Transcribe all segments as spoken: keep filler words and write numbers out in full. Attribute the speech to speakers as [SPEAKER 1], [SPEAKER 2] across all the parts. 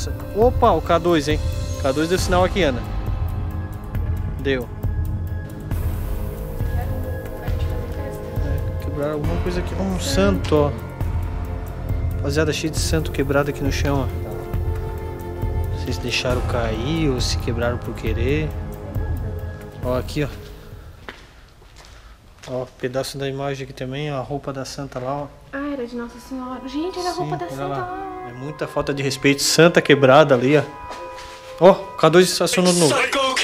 [SPEAKER 1] roça. Opa, o K dois, hein? K dois deu sinal aqui, Ana. Deu. É, quebraram alguma coisa aqui. Um santo, ó. Rapaziada, cheio de santo quebrado aqui no chão, ó. Vocês deixaram cair ou se quebraram por querer. Ó, aqui, ó. Ó, pedaço da imagem aqui também, ó, a roupa da santa lá, ó.
[SPEAKER 2] Ah, era de Nossa Senhora. Gente, era a roupa da santa lá.
[SPEAKER 1] É muita falta de respeito. Santa quebrada ali, ó. Ó, o K dois estacionou de novo.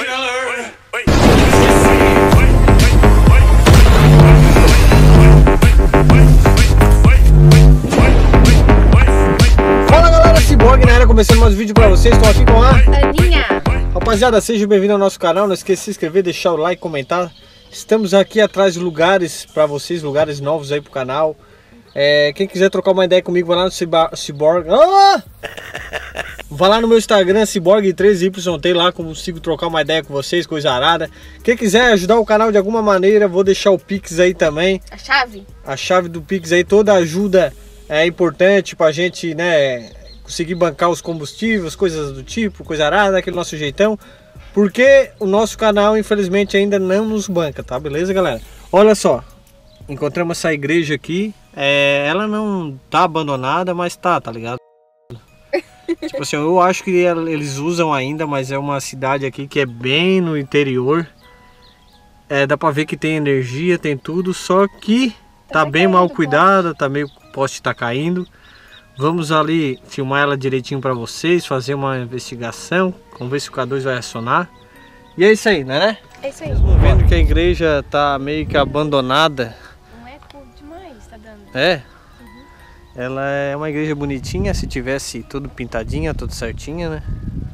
[SPEAKER 1] Fala galera, Cyborg na área, começando mais um vídeo pra vocês. Estou aqui com a
[SPEAKER 2] Aninha.
[SPEAKER 1] Rapaziada, seja bem-vindo ao nosso canal. Não esqueça de se inscrever, deixar o like, comentar. Estamos aqui atrás de lugares pra vocês, lugares novos aí pro canal. É, quem quiser trocar uma ideia comigo, vai lá no Cyborg. Ah! Vai lá no meu Instagram, Cyborg três Y T, lá consigo trocar uma ideia com vocês, coisa arada. Quem quiser ajudar o canal de alguma maneira, vou deixar o Pix aí também.
[SPEAKER 2] A chave?
[SPEAKER 1] A chave do Pix aí, toda ajuda é importante pra gente, né, conseguir bancar os combustíveis, coisas do tipo, coisa arada, aquele nosso jeitão. Porque o nosso canal, infelizmente, ainda não nos banca, tá? Beleza, galera? Olha só, encontramos essa igreja aqui. É, ela não tá abandonada, mas tá, tá ligado? Tipo assim, eu acho que eles usam ainda, mas é uma cidade aqui que é bem no interior. É, dá pra ver que tem energia, tem tudo, só que tá bem mal cuidada, tá meio, o poste tá caindo. Vamos ali filmar ela direitinho pra vocês, fazer uma investigação. Vamos ver se o K dois vai acionar. E é isso aí, né?
[SPEAKER 2] É isso aí.
[SPEAKER 1] Mesmo vendo que a igreja tá meio que abandonada.
[SPEAKER 2] Não é curto demais, tá dando.
[SPEAKER 1] É? Uhum. Ela é uma igreja bonitinha, se tivesse tudo pintadinha, tudo certinha, né?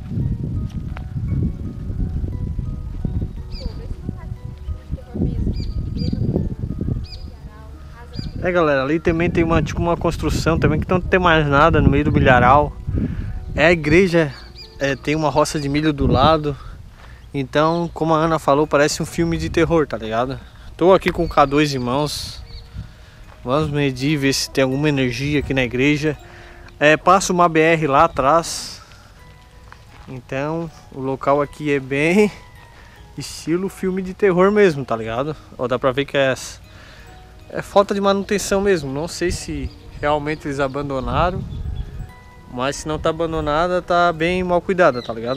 [SPEAKER 1] É, galera, ali também tem uma, tipo, uma construção também que não tem mais nada no meio do milharal. É a igreja, é, tem uma roça de milho do lado. Então, como a Ana falou, parece um filme de terror, tá ligado? Tô aqui com o K dois em mãos. Vamos medir, ver se tem alguma energia aqui na igreja. É, passa uma B R lá atrás. Então, o local aqui é bem estilo filme de terror mesmo, tá ligado? Ó, dá pra ver que é, é falta de manutenção mesmo. Não sei se realmente eles abandonaram. Mas se não tá abandonada, tá bem mal cuidada, tá ligado?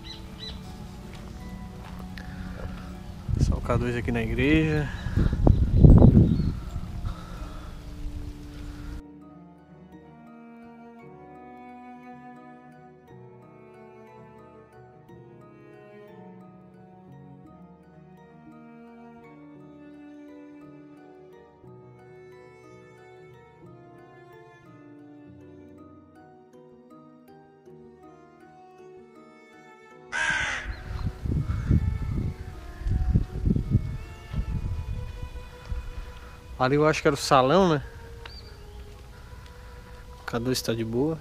[SPEAKER 1] Só o K dois aqui na igreja. Ali eu acho que era o salão, né? O K dois está de boa.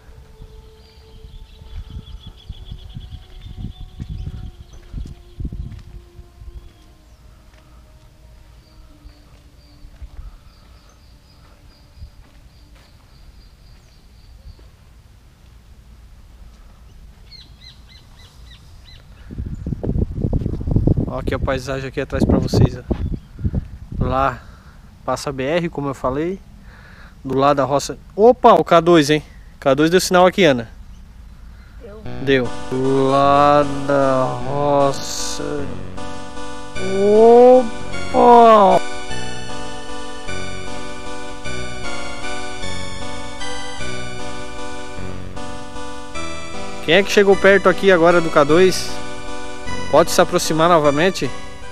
[SPEAKER 1] Ó, aqui a paisagem aqui atrás para vocês, ó. Lá passa a B R, como eu falei. Do lado da roça. Opa, o K dois, hein? K dois deu sinal aqui, Ana. Deu. Deu. Do lado da roça. Opa! Quem é que chegou perto aqui agora do K dois? Pode se aproximar novamente?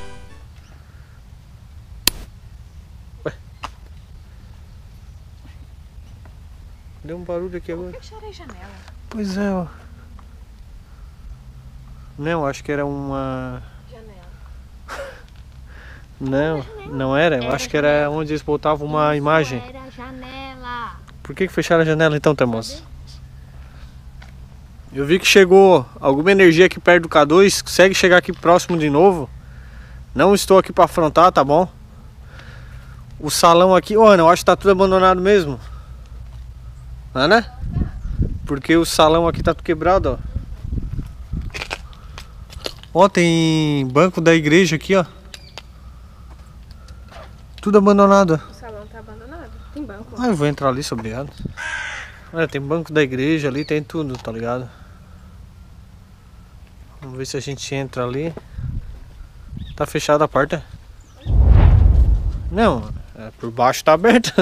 [SPEAKER 1] Deu um barulho aqui agora.
[SPEAKER 2] Fecharam a janela.
[SPEAKER 1] Pois é, ó. Não, acho que era uma...
[SPEAKER 2] Janela.
[SPEAKER 1] Não, não era. Eu acho que era onde eles botavam uma imagem.
[SPEAKER 2] Era a janela.
[SPEAKER 1] Por que que fecharam a janela então, Temosa? Eu vi que chegou alguma energia aqui perto do K dois. Consegue chegar aqui próximo de novo? Não estou aqui para afrontar, tá bom? O salão aqui... Ô, Ana, eu acho que tá tudo abandonado mesmo. Ana? porque o salão aqui tá tudo quebrado, ó. Ó, tem banco da igreja aqui, ó. Tudo abandonado.
[SPEAKER 2] O salão tá abandonado? Tem banco?
[SPEAKER 1] Ah, eu vou entrar ali, sou obrigado. Olha, tem banco da igreja ali, tem tudo, tá ligado? Vamos ver se a gente entra ali. Tá fechada a porta? Não, é, por baixo tá aberto.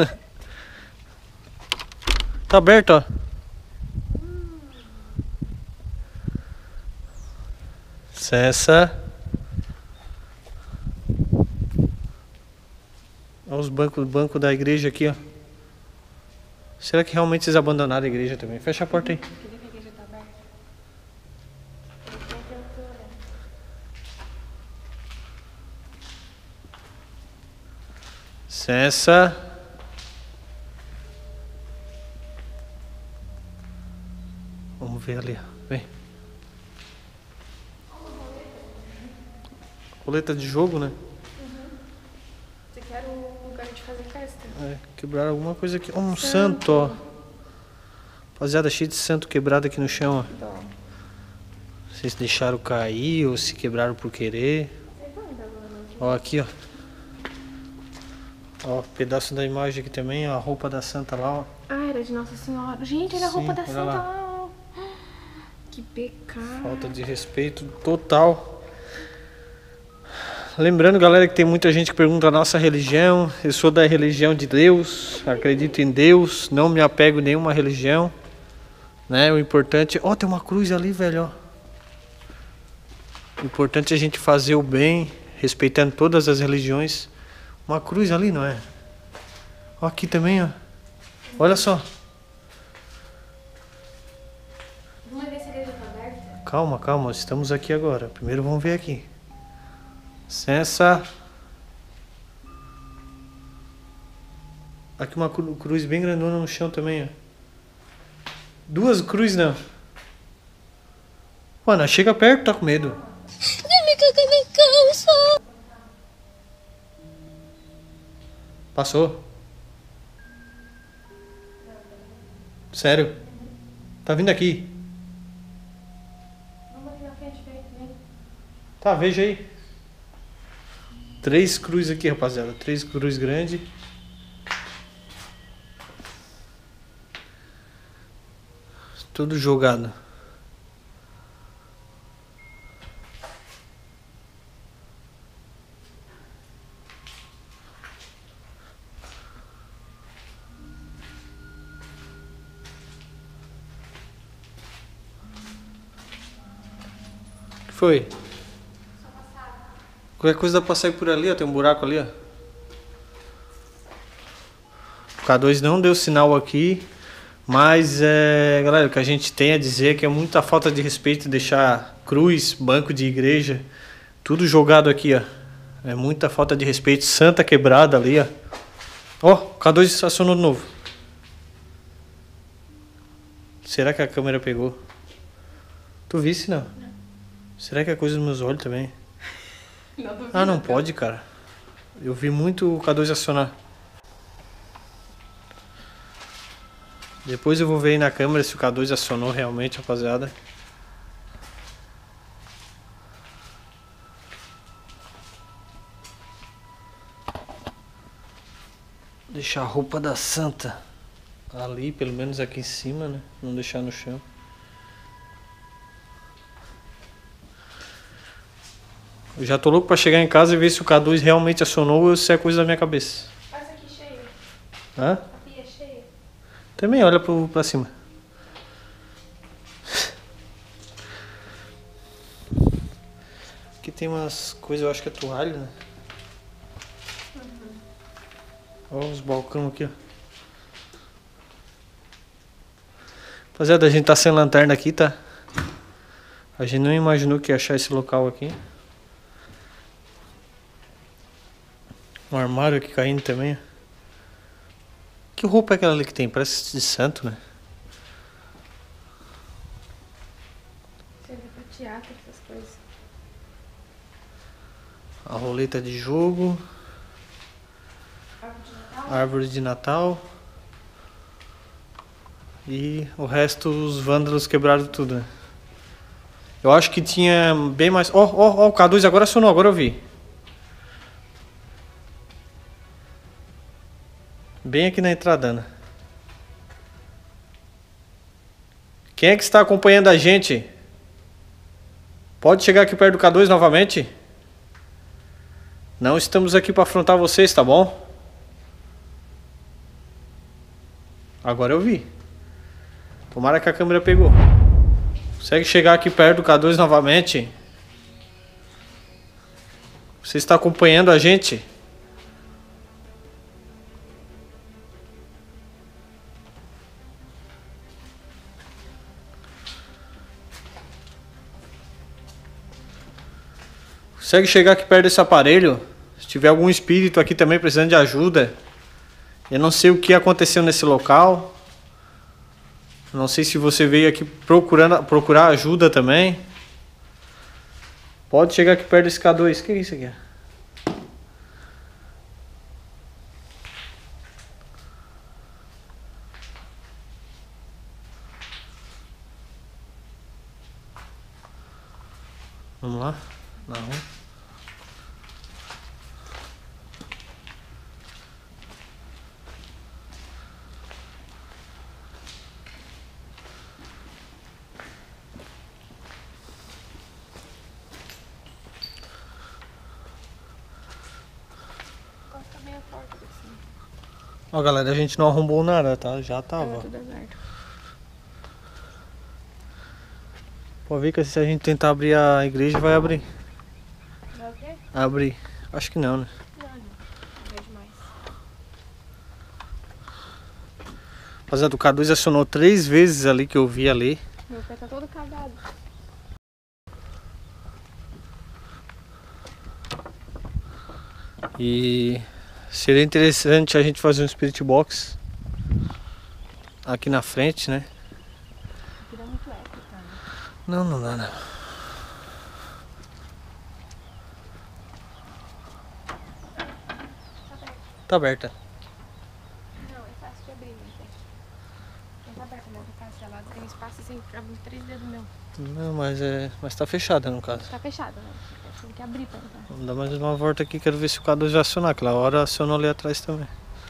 [SPEAKER 1] Tá aberto, ó. Licença. Olha os bancos, banco da igreja aqui, ó. Será que realmente eles abandonaram a igreja também? Fecha a porta aí.
[SPEAKER 2] Queria que a igreja tá aberta.
[SPEAKER 1] Licença. Vamos ver ali, ó. Vem. Roleta de jogo, né?
[SPEAKER 2] Você quer o lugar de fazer festa?
[SPEAKER 1] É, quebraram alguma coisa aqui. Um santo, santo ó. Rapaziada, cheio de santo quebrado aqui no chão, ó.
[SPEAKER 2] Então.
[SPEAKER 1] Vocês deixaram cair ou se quebraram por querer. Ó, aqui, ó. Ó, pedaço da imagem aqui também, ó. A roupa da santa lá, ó.
[SPEAKER 2] Ah, era de Nossa Senhora. Gente, era a
[SPEAKER 1] Sim,
[SPEAKER 2] roupa da
[SPEAKER 1] olha
[SPEAKER 2] santa
[SPEAKER 1] lá.
[SPEAKER 2] lá. Que pecado.
[SPEAKER 1] Falta de respeito total. Lembrando, galera, que tem muita gente que pergunta a nossa religião. Eu sou da religião de Deus, acredito em Deus, não me apego a nenhuma religião, né? O importante... Ó, tem uma cruz ali, velho, ó. O importante é a gente fazer o bem, respeitando todas as religiões. Uma cruz ali, não é? Ó, aqui também, ó. Olha só.
[SPEAKER 2] Vamos ver se a igreja tá aberta.
[SPEAKER 1] Calma, calma, estamos aqui agora. Primeiro vamos ver aqui. Licença. Aqui uma cru- cruz bem grandona no chão também, ó. Duas cruzes, não. Mano, chega perto, tá com medo. Passou? Sério? Tá vindo aqui?
[SPEAKER 2] Vamos aqui na frente, vem, vem.
[SPEAKER 1] Tá, veja aí. Três cruzes aqui, rapaziada. Três cruzes grandes. Tudo jogado. O que foi? Qualquer coisa dá pra sair por ali, ó. Tem um buraco ali, ó. O K dois não deu sinal aqui. Mas, é, galera, o que a gente tem a dizer é que é muita falta de respeito deixar cruz, banco de igreja, tudo jogado aqui, ó. É muita falta de respeito. Santa quebrada ali, ó. Ó, o K dois acionou de novo. Será que a câmera pegou? Tu visse, não? Não. Será que é coisa dos meus olhos também?
[SPEAKER 2] Não duvido,
[SPEAKER 1] Ah, não pode, cara. Eu vi muito o K dois acionar. Depois eu vou ver aí na câmera se o K dois acionou realmente, rapaziada. Deixar a roupa da santa ali, pelo menos aqui em cima, né? Não deixar no chão. Eu já tô louco pra chegar em casa e ver se o K dois realmente acionou ou se é coisa da minha cabeça.
[SPEAKER 2] Passa aqui cheio.
[SPEAKER 1] Hã?
[SPEAKER 2] A pia cheia.
[SPEAKER 1] Também olha pro, pra cima. Aqui tem umas coisas, eu acho que é toalha, né? Olha os balcão aqui, ó. Rapaziada, a gente tá sem lanterna aqui, tá? A gente não imaginou que ia achar esse local aqui. Um armário aqui caindo também, ó. Que roupa é aquela ali que tem? Parece de santo, né?
[SPEAKER 2] Serve pra teatro, essas coisas.
[SPEAKER 1] A roleta de jogo.
[SPEAKER 2] Árvore de Natal.
[SPEAKER 1] Árvore de Natal. E o resto, os vândalos quebraram tudo, né? Eu acho que tinha bem mais... Ó, ó, ó, o K dois agora acionou, agora eu vi. Bem aqui na entrada, né? Quem é que está acompanhando a gente? Pode chegar aqui perto do K dois novamente? Não estamos aqui para afrontar vocês, tá bom? Agora eu vi. Tomara que a câmera pegou. Consegue chegar aqui perto do K dois novamente? Você está acompanhando a gente? Consegue chegar aqui perto desse aparelho? Se tiver algum espírito aqui também precisando de ajuda. Eu não sei o que aconteceu nesse local. Não sei se você veio aqui procurando, procurar ajuda também. Pode chegar aqui perto desse K dois. O que é isso aqui? Vamos lá. Na rua. Ó, galera, a gente não arrombou nada, tá? Já tava.
[SPEAKER 2] Tava tudo aberto.
[SPEAKER 1] Pode ver que se a gente tentar abrir a igreja, vai abrir.
[SPEAKER 2] Vai o quê?
[SPEAKER 1] Abrir. Acho que não, né?
[SPEAKER 2] Não, não. Não vejo mais.
[SPEAKER 1] Rapaziada, o K dois acionou três vezes ali que eu vi ali.
[SPEAKER 2] Meu pé tá todo cagado.
[SPEAKER 1] E seria interessante a gente fazer um Spirit Box aqui na frente, né?
[SPEAKER 2] Aqui dá muito eco, cara.
[SPEAKER 1] Não, não dá, não. Tá aberta.
[SPEAKER 2] Não, é fácil de abrir, né? Não tá aberta, não. Tá cancelado. Tem espaço assim, cabe três dedos meu.
[SPEAKER 1] Não, mas é. Mas tá fechada no caso.
[SPEAKER 2] Tá fechado, né? Tem que abrir pra entrar.
[SPEAKER 1] Vamos dar mais uma volta aqui, quero ver se o K dois vai acionar. Aquela hora acionou ali atrás também.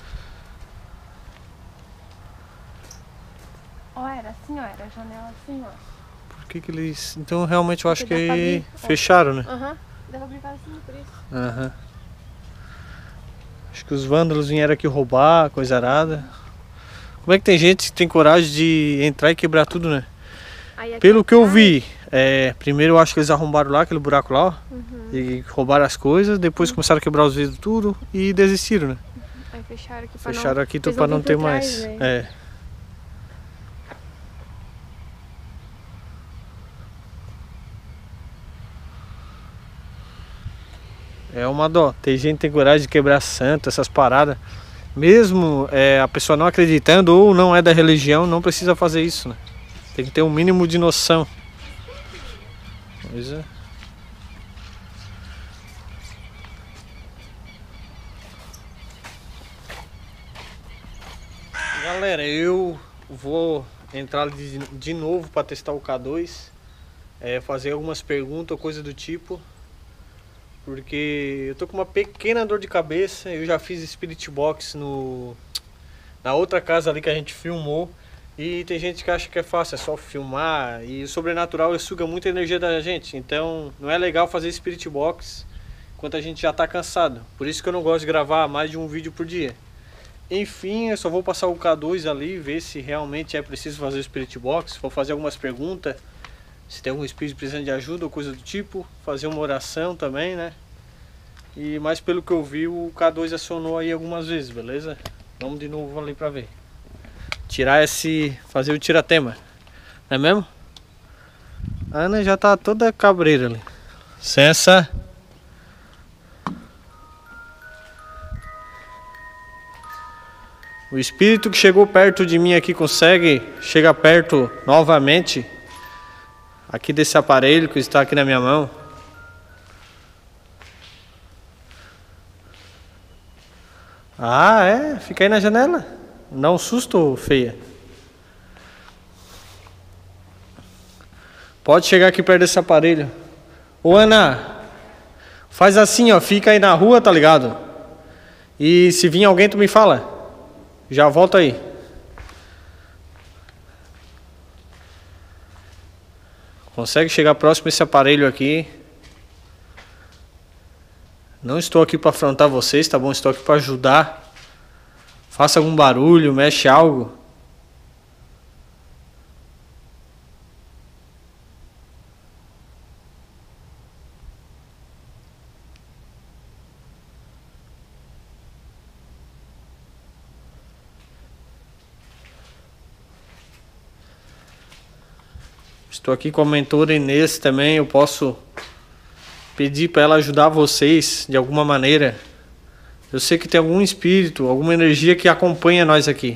[SPEAKER 2] Ó, era assim, ó. Era a janela assim, ó.
[SPEAKER 1] Por que que eles... Então realmente eu acho
[SPEAKER 2] Porque dá pra
[SPEAKER 1] que
[SPEAKER 2] abrir, ó.
[SPEAKER 1] fecharam, né?
[SPEAKER 2] Aham. Dá pra abrir para cima por isso.
[SPEAKER 1] Aham. Acho que os vândalos vieram aqui roubar, coisa arada. Como é que tem gente que tem coragem de entrar e quebrar tudo, né?
[SPEAKER 2] Aí aqui
[SPEAKER 1] Pelo que eu
[SPEAKER 2] atrás-
[SPEAKER 1] vi, é, primeiro eu acho que eles arrombaram lá, aquele buraco lá, ó,
[SPEAKER 2] Uhum.
[SPEAKER 1] e roubaram as coisas, depois começaram a quebrar os vidros tudo e desistiram, né?
[SPEAKER 2] Aí fecharam aqui pra
[SPEAKER 1] Fecharam
[SPEAKER 2] não...
[SPEAKER 1] aqui
[SPEAKER 2] Eles
[SPEAKER 1] pra
[SPEAKER 2] vão
[SPEAKER 1] não
[SPEAKER 2] vir
[SPEAKER 1] ter
[SPEAKER 2] por trás,
[SPEAKER 1] mais.
[SPEAKER 2] né?
[SPEAKER 1] É. É uma dó. Tem gente que tem coragem de quebrar santo, essas paradas. Mesmo é, a pessoa não acreditando ou não é da religião, não precisa fazer isso, né? Tem que ter um mínimo de noção. Pois é. Galera, eu vou entrar de, de novo para testar o K dois. É, fazer algumas perguntas, coisa do tipo. Porque eu tô com uma pequena dor de cabeça. Eu já fiz Spirit Box no, na outra casa ali que a gente filmou. E tem gente que acha que é fácil, é só filmar. E o sobrenatural suga muita energia da gente. Então não é legal fazer Spirit Box enquanto a gente já tá cansado. Por isso que eu não gosto de gravar mais de um vídeo por dia. Enfim, eu só vou passar o K dois ali, ver se realmente é preciso fazer o Spirit Box. Vou fazer algumas perguntas. Se tem algum espírito precisando de ajuda ou coisa do tipo. Fazer uma oração também, né? E mais pelo que eu vi, o K dois acionou aí algumas vezes, beleza? Vamos de novo ali pra ver. Tirar esse... fazer o tiratema. Não é mesmo? A Ana já tá toda cabreira ali. Licença. O espírito que chegou perto de mim aqui consegue chegar perto novamente aqui desse aparelho que está aqui na minha mão. Ah, é? Fica aí na janela. Dá um susto, feia. Pode chegar aqui perto desse aparelho. Ô Ana, faz assim, ó, fica aí na rua, tá ligado? E se vir alguém, tu me fala. Já volta aí. Consegue chegar próximo a esse aparelho aqui. Não estou aqui para afrontar vocês, tá bom? Estou aqui para ajudar. Faça algum barulho, mexe algo. Estou aqui com a mentora Inês também. Eu posso pedir para ela ajudar vocês de alguma maneira. Eu sei que tem algum espírito, alguma energia que acompanha nós aqui.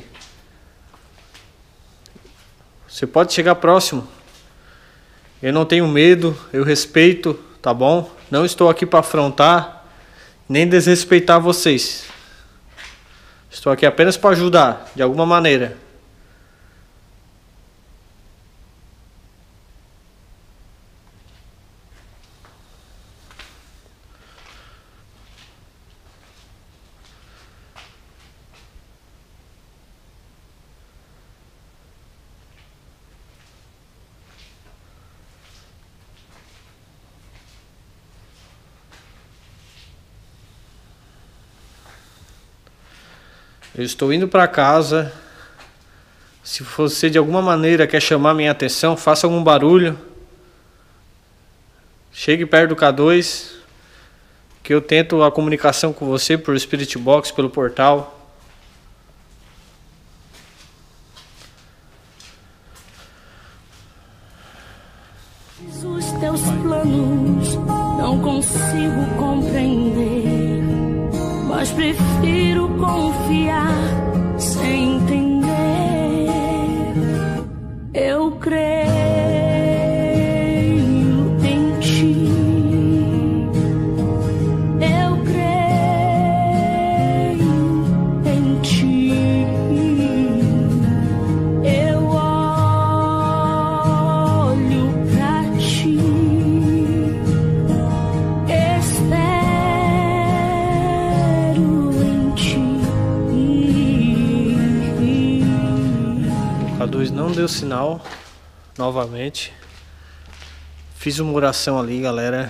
[SPEAKER 1] Você pode chegar próximo. Eu não tenho medo, eu respeito, tá bom? Não estou aqui para afrontar, nem desrespeitar vocês. Estou aqui apenas para ajudar, de alguma maneira. Eu estou indo para casa. Se você de alguma maneira quer chamar minha atenção, faça algum barulho. Chegue perto do K dois, que eu tento a comunicação com você por Spirit Box, pelo portal.
[SPEAKER 3] Os teus planos não consigo compreender, mas prefiro confiar sem entender. Eu creio em ti, eu creio em ti, eu olho pra ti, espero em ti.
[SPEAKER 1] O K dois não deu sinal novamente. Fiz uma oração ali, galera,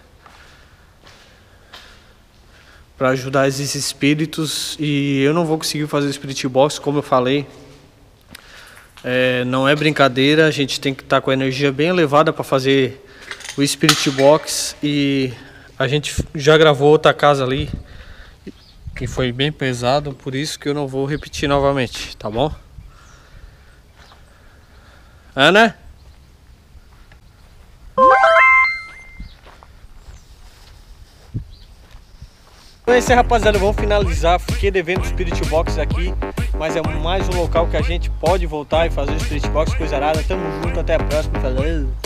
[SPEAKER 1] para ajudar esses espíritos. E eu não vou conseguir fazer o Spirit Box, como eu falei. É, não é brincadeira, a gente tem que estar com a energia bem elevada para fazer o Spirit Box. E a gente já gravou outra casa ali, que foi bem pesado, por isso que eu não vou repetir novamente, tá bom? Ana? Então é isso aí, rapaziada, vamos finalizar. Fiquei devendo o Spirit Box aqui, mas é mais um local que a gente pode voltar e fazer o Spirit Box, coisa arada. Tamo junto, até a próxima, falou!